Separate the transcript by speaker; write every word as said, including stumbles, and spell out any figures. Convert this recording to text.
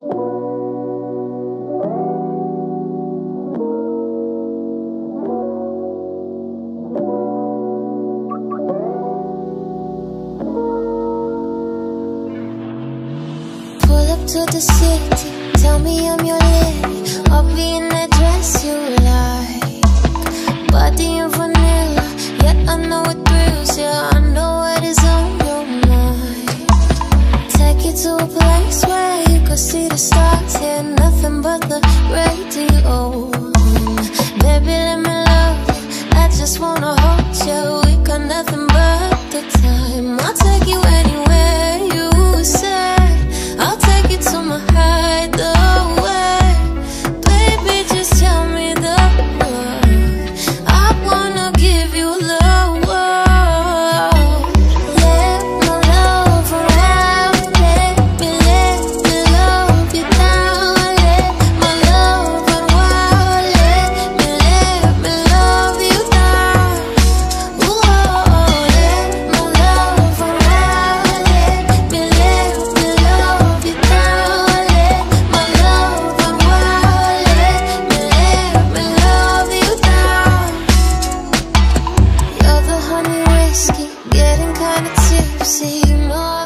Speaker 1: To the city, tell me I'm your lady. I'll be in that dress you like, body and vanilla, yeah, I know it thrills. Yeah, I know what is on your mind. Take you to a place where you can see the stars. Yeah, nothing but the radio. Baby, let me love you, I just wanna hold you. We got nothing but the time. I'll take you anywhere you say. I'll take you to my hideaway. Baby, just tell me the word. I wanna give you the world. Let my love around. Let me, let me love you down. Let my love unwind. Let me, let me love you down. Ooh, let my love around. Let me, let me love you down. Let my love unwind. Let me, let me love you down. You're the honey whiskey, getting kinda tipsy, you know